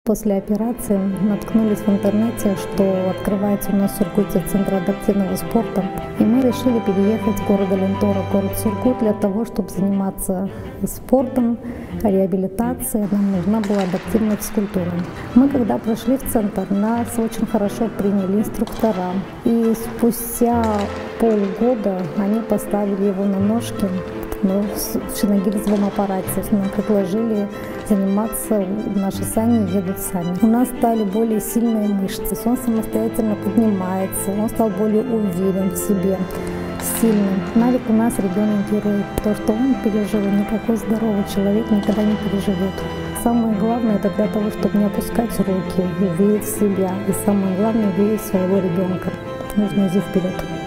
После операции наткнулись в интернете, что открывается у нас в Сургуте Центр адаптивного спорта. И мы решили переехать в город Лентора, город Сургут, для того, чтобы заниматься спортом, реабилитацией. Нам нужна была адаптивная физкультура. Мы, когда пришли в центр, нас очень хорошо приняли инструктора. И спустя полгода они поставили его на ножки, в шиногирзовом аппарате. Нам предложили заниматься, наши сани едут сами. У нас стали более сильные мышцы, он самостоятельно поднимается, он стал более уверен в себе, сильным. Навик у нас ребенок герой. То, что он пережил, никакой здоровый человек никогда не переживет. Самое главное, это для того, чтобы не опускать руки, верить в себя. И самое главное, верить в своего ребенка. Нужно идти вперед.